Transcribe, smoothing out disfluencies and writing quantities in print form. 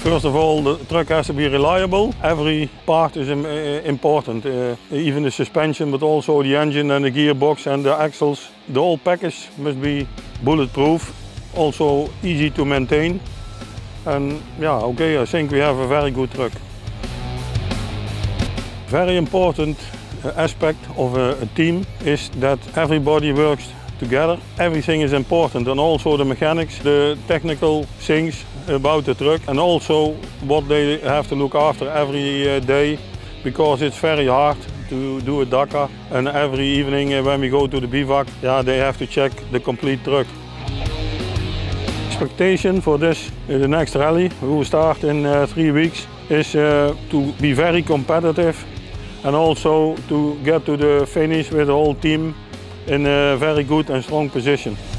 First of all, the truck has to be reliable. Every part is important, even the suspension, but also the engine and the gearbox and the axles. The whole package must be bulletproof, also easy to maintain. And yeah, okay, I think we have a very good truck. Very important aspect of a team is that everybody works together. Everything is important, and also the mechanics, the technical things about the truck, and also what they have to look after every day, because it's very hard to do a Dakar, and every evening when we go to the bivouac, yeah, they have to check the complete truck. Expectation for this, the next rally, we will start in 3 weeks, is to be very competitive and also to get to the finish with the whole team in a very good and strong position.